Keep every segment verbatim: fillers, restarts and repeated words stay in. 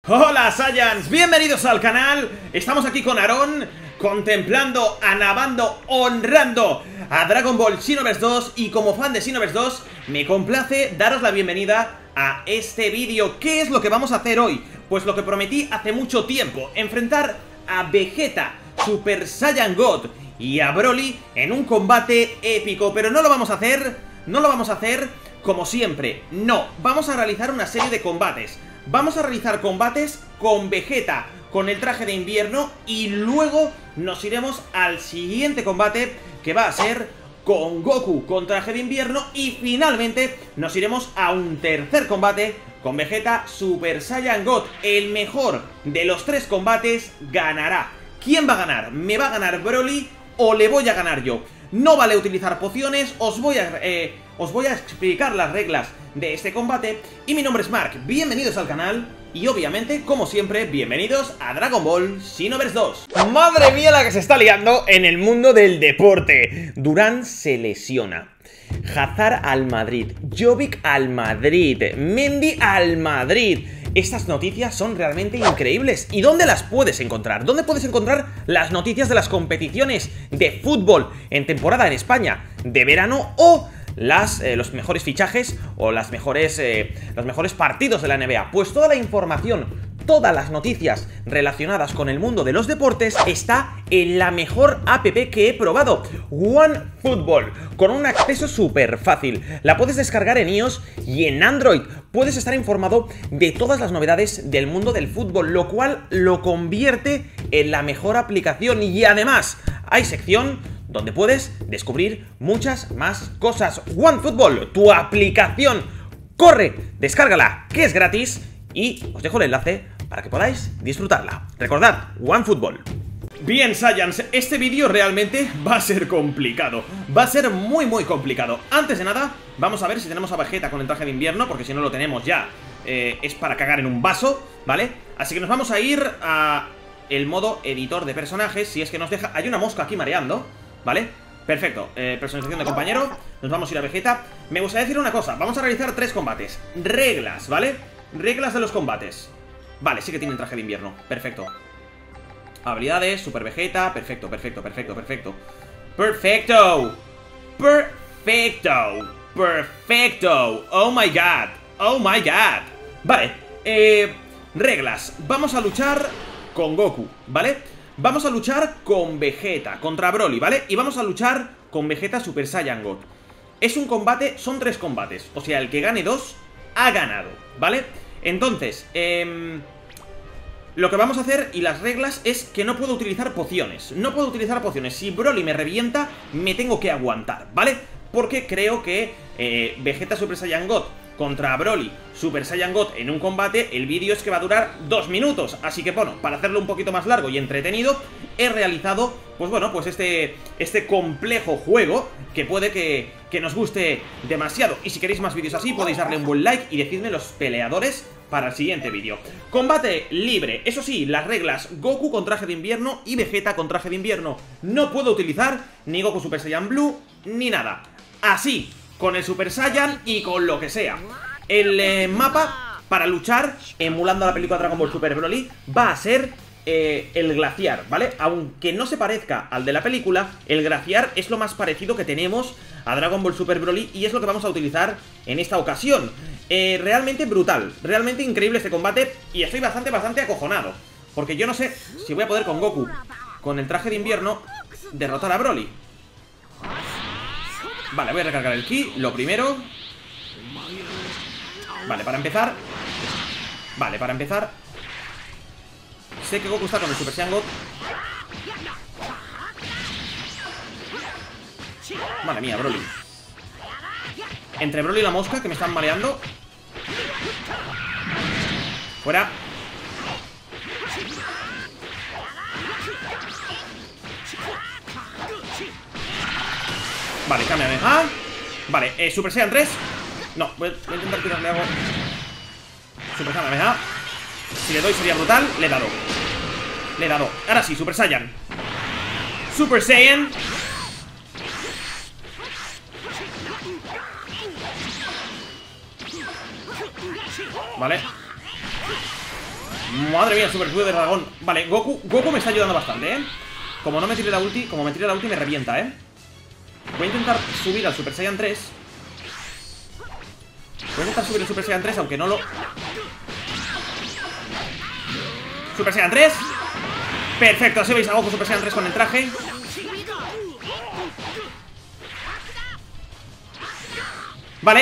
Hola Saiyans, bienvenidos al canal. Estamos aquí con Aaron, contemplando, alabando, honrando a Dragon Ball Xenoverse dos. Y como fan de Xenoverse dos, me complace daros la bienvenida a este vídeo. ¿Qué es lo que vamos a hacer hoy? Pues lo que prometí hace mucho tiempo: enfrentar a Vegeta, Super Saiyan God, y a Broly en un combate épico. Pero no lo vamos a hacer, no lo vamos a hacer como siempre. No, vamos a realizar una serie de combates. Vamos a realizar combates con Vegeta, con el traje de invierno, y luego nos iremos al siguiente combate, que va a ser con Goku con traje de invierno, y finalmente nos iremos a un tercer combate con Vegeta Super Saiyan God. El mejor de los tres combates ganará. ¿Quién va a ganar? ¿Me va a ganar Broly o le voy a ganar yo? No vale utilizar pociones, os voy a, eh, os voy a explicar las reglas de este combate. Y mi nombre es Mark, bienvenidos al canal. Y obviamente, como siempre, bienvenidos a Dragon Ball Xenoverse dos. Madre mía la que se está liando en el mundo del deporte. Durán se lesiona, Hazard al Madrid, Jovic al Madrid, Mendy al Madrid. Estas noticias son realmente increíbles. ¿Y dónde las puedes encontrar? ¿Dónde puedes encontrar las noticias de las competiciones de fútbol en temporada en España de verano, o las, eh, los mejores fichajes o las mejores, eh, los mejores partidos de la N B A? Pues toda la información, todas las noticias relacionadas con el mundo de los deportes está en la mejor app que he probado, OneFootball, con un acceso súper fácil. La puedes descargar en iOS y en Android. Puedes estar informado de todas las novedades del mundo del fútbol, lo cual lo convierte en la mejor aplicación. Y además hay sección donde puedes descubrir muchas más cosas. OneFootball, tu aplicación. Corre, descárgala, que es gratis, y os dejo el enlace para que podáis disfrutarla. Recordad, OneFootball. Bien, Saiyans, este vídeo realmente va a ser complicado. Va a ser muy muy complicado. Antes de nada, vamos a ver si tenemos a Vegeta con el traje de invierno, porque si no lo tenemos ya, eh, es para cagar en un vaso, ¿vale? Así que nos vamos a ir a el modo editor de personajes, si es que nos deja. Hay una mosca aquí mareando, ¿vale? Perfecto, eh, personalización de compañero. Nos vamos a ir a Vegeta. Me gustaría decir una cosa: vamos a realizar tres combates. Reglas, ¿vale? Reglas de los combates. Vale, sí que tiene el traje de invierno, perfecto. Habilidades, Super Vegeta, perfecto, perfecto, perfecto, perfecto. Perfecto, perfecto, perfecto. Oh my god, oh my god. Vale, eh, reglas. Vamos a luchar con Goku, ¿vale? Vamos a luchar con Vegeta contra Broly, ¿vale? Y vamos a luchar con Vegeta Super Saiyan God. Es un combate, son tres combates, o sea, el que gane dos ha ganado, ¿vale? Entonces, eh, lo que vamos a hacer, y las reglas, es que no puedo utilizar pociones. No puedo utilizar pociones. Si Broly me revienta, me tengo que aguantar, ¿vale? Porque creo que eh, Vegeta Super Saiyan God contra Broly Super Saiyan God en un combate, el vídeo es que va a durar dos minutos. Así que bueno, para hacerlo un poquito más largo y entretenido, he realizado, pues bueno, pues este, este complejo juego que puede que, que nos guste demasiado. Y si queréis más vídeos así, podéis darle un buen like y decidme los peleadores para el siguiente vídeo. Combate libre, eso sí, las reglas: Goku con traje de invierno y Vegeta con traje de invierno. No puedo utilizar ni Goku Super Saiyan Blue ni nada. Así, con el Super Saiyan y con lo que sea. El eh, mapa para luchar, emulando la película Dragon Ball Super Broly, va a ser eh, el glaciar, ¿vale? Aunque no se parezca al de la película, el glaciar es lo más parecido que tenemos a Dragon Ball Super Broly, y es lo que vamos a utilizar en esta ocasión. Eh, realmente brutal, realmente increíble este combate, y estoy bastante, bastante acojonado, porque yo no sé si voy a poder con Goku con el traje de invierno derrotar a Broly. Vale, voy a recargar el ki, lo primero. Vale, para empezar. Vale, para empezar. Sé que Goku está con el Super Saiyan God. Madre mía, Broly. Entre Broly y la mosca, que me están mareando. Fuera. Vale, cámbiame. Ah, vale, eh, Super Saiyan tres. No, voy a, voy a intentar tirarle algo. Super Saiyan, ah. Si le doy sería brutal. Le he dado. Le he dado. Ahora sí, Super Saiyan. Super Saiyan. Vale. Madre mía, super escudo de dragón. Vale, Goku, Goku me está ayudando bastante, ¿eh? Como no me tire la ulti, como me tire la ulti me revienta, ¿eh? Voy a intentar subir al Super Saiyan tres. Voy a intentar subir el Super Saiyan tres, aunque no lo... Super Saiyan tres. Perfecto, así veis a Goku Super Saiyan tres con el traje. Vale.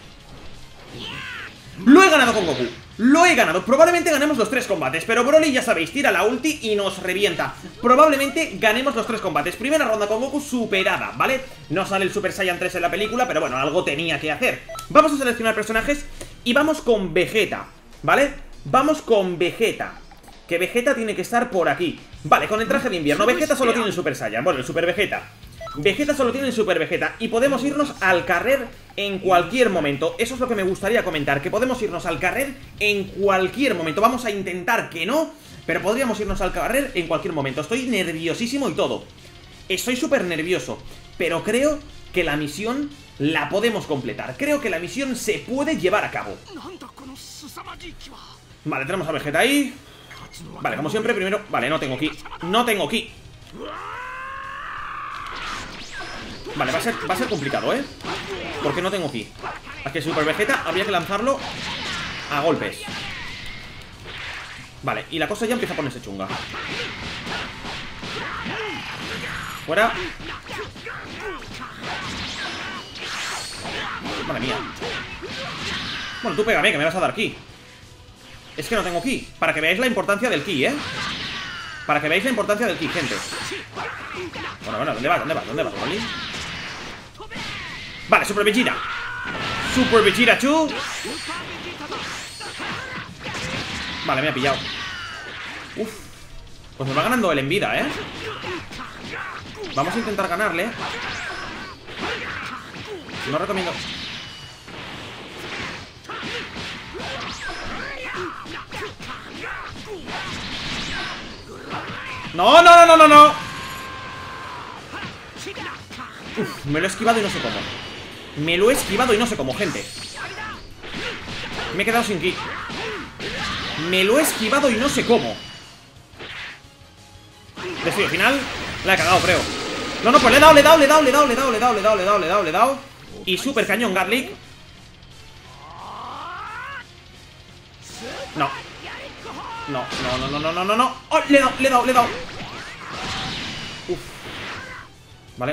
Lo he ganado con Goku. Lo he ganado, probablemente ganemos los tres combates. Pero Broly, ya sabéis, tira la ulti y nos revienta. Probablemente ganemos los tres combates. Primera ronda con Goku superada, ¿vale? No sale el Super Saiyan tres en la película, pero bueno, algo tenía que hacer. Vamos a seleccionar personajes y vamos con Vegeta, ¿vale? Vamos con Vegeta, que Vegeta tiene que estar por aquí. Vale, con el traje de invierno. Vegeta solo tiene el Super Saiyan, bueno, el Super Vegeta. Vegeta solo tiene el Super Vegeta. Y podemos irnos al carrer en cualquier momento. Eso es lo que me gustaría comentar, que podemos irnos al carrer en cualquier momento. Vamos a intentar que no, pero podríamos irnos al carrer en cualquier momento. Estoy nerviosísimo y todo. Estoy súper nervioso, pero creo que la misión la podemos completar. Creo que la misión se puede llevar a cabo. Vale, tenemos a Vegeta ahí. Vale, como siempre, primero... Vale, no tengo ki. No tengo ki. Vale, va a ser, va a ser complicado, ¿eh? Porque no tengo ki. Es que Super Vegeta habría que lanzarlo a golpes. Vale, y la cosa ya empieza a ponerse chunga. Fuera. Madre mía. Bueno, tú pégame, que me vas a dar ki. Es que no tengo ki. Para que veáis la importancia del ki, ¿eh? Para que veáis la importancia del ki, gente. Bueno, bueno, ¿dónde vas? ¿Dónde vas? ¿Dónde vas, Broly? Vale, Super Vegeta. Super Vegeta two. Vale, me ha pillado. Uf. Pues me va ganando él en vida, ¿eh? Vamos a intentar ganarle. No recomiendo... No, no, no, no, no, no. Uf, me lo he esquivado y no sé cómo. Me lo he esquivado y no sé cómo, gente. Me he quedado sin ki. Me lo he esquivado y no sé cómo. Despido final. La he cagado, creo. No, no, pues le he dado, le he dado, le he dado, le he dado, le he dado, le he dado, le he dado, le he dado, le he dado, le he dado. Y super cañón Garlic. No. No, no, no, no, no, no, no, no. ¡Oh! Le he dado, le he dado, le he dado. Uf. Vale.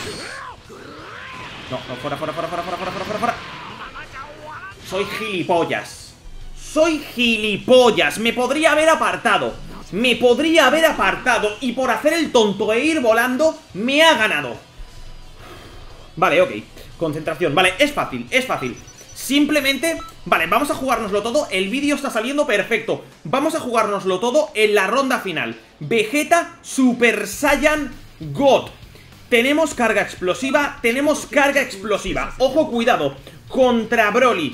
No, no, fuera, fuera, fuera, fuera, fuera, fuera, fuera, fuera. Soy gilipollas. Soy gilipollas. Me podría haber apartado. Me podría haber apartado. Y por hacer el tonto e ir volando, me ha ganado. Vale, ok. Concentración. Vale, es fácil, es fácil. Simplemente, vale, vamos a jugárnoslo todo. El vídeo está saliendo perfecto. Vamos a jugárnoslo todo en la ronda final. Vegeta Super Saiyan God. Tenemos carga explosiva, tenemos carga explosiva. Ojo, cuidado, contra Broly.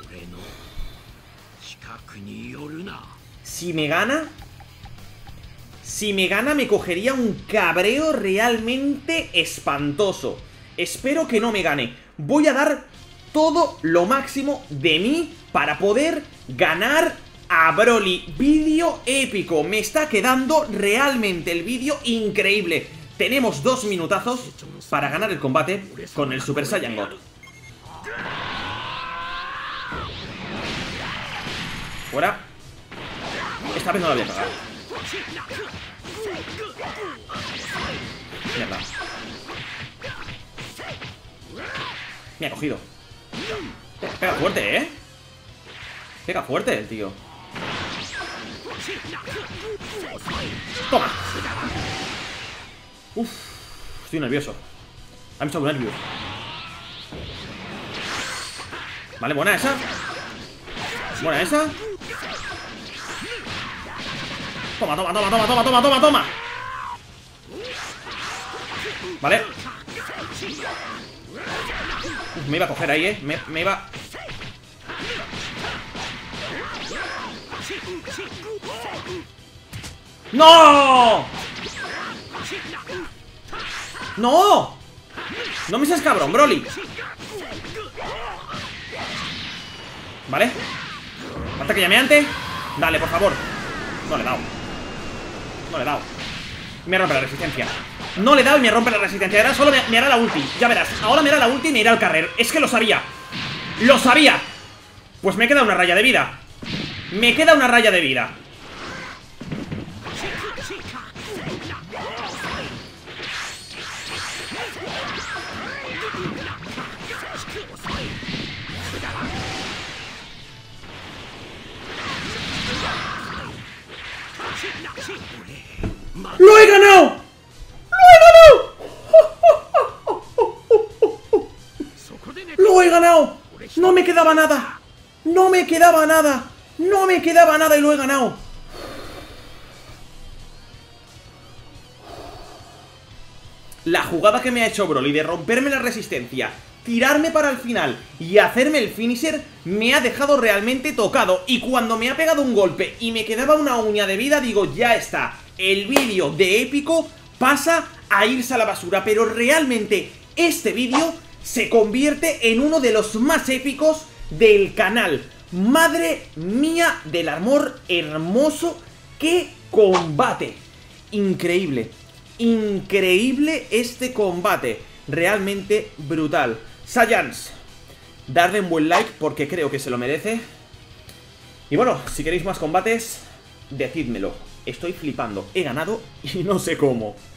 Si me gana, si me gana me cogería un cabreo realmente espantoso. Espero que no me gane. Voy a dar todo lo máximo de mí para poder ganar a Broly. Vídeo épico. Me está quedando realmente el vídeo increíble. Tenemos dos minutazos para ganar el combate con el Super Saiyan God. Fuera. Esta vez no la voy a cagar. Mierda. Me ha cogido. Pega fuerte, ¿eh? Pega fuerte el tío. Toma. Uf, estoy nervioso. I'm so nervous. Vale, buena esa. Buena esa. Toma, toma, toma, toma, toma, toma, toma, toma. Vale. Uf, me iba a coger ahí, eh. Me, me iba... ¡No! ¡No! No me seas cabrón, Broly. Vale. Ataque llameante. Dale, por favor. No le he dado. No le he dado. Me rompe la resistencia. No le he dado y me rompe la resistencia. Ahora solo me, me hará la ulti. Ya verás. Ahora me hará la ulti y me irá al carrer. Es que lo sabía. ¡Lo sabía! Pues me queda una raya de vida. Me queda una raya de vida. ¡Lo he ganado! ¡Lo he ganado! ¡Lo he ganado! No me quedaba nada. No me quedaba nada. No me quedaba nada y lo he ganado. La jugada que me ha hecho Broly de romperme la resistencia, tirarme para el final y hacerme el finisher me ha dejado realmente tocado. Y cuando me ha pegado un golpe y me quedaba una uña de vida, digo, ya está. El vídeo de épico pasa a irse a la basura. Pero realmente este vídeo se convierte en uno de los más épicos del canal. Madre mía del amor hermoso, qué combate. Increíble. Increíble este combate. Realmente brutal. Saiyans, darle un buen like porque creo que se lo merece. Y bueno, si queréis más combates, decídmelo. Estoy flipando. He ganado y no sé cómo.